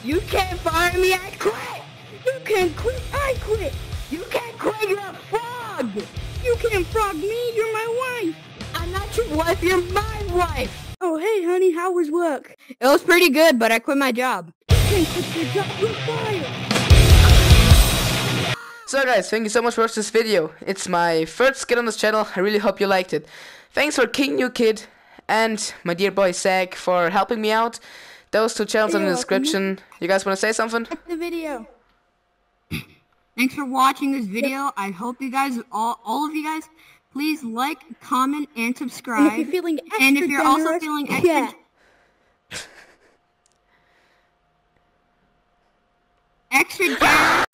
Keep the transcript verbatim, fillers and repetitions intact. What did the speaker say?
You can't fire me, I quit! You can't quit, I quit! You can't quit, you're a frog! You can't frog me, you're my wife! I'm not your wife, you're my wife! Oh, hey, honey, how was work? It was pretty good, but I quit my job. You can't quit your job, you're fired! So guys, thank you so much for watching this video. It's my first skit on this channel. I really hope you liked it. Thanks for King New Kid and my dear boy Zach for helping me out. Those two channels are in the description. You guys want to say something? The video. Thanks for watching this video. I hope you guys, all, all of you guys, please like, comment, and subscribe. And if you're feeling extra and if you're generous, also feeling extra, yeah. extra generous,